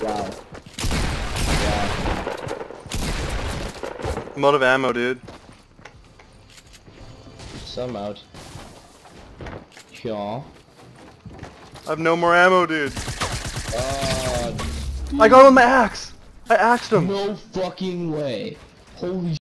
Wow. Wow. I'm out of ammo, dude. Some out. Yeah. I have no more ammo, dude. Uh, I got him with my axe! I axed him! no fucking way. Holy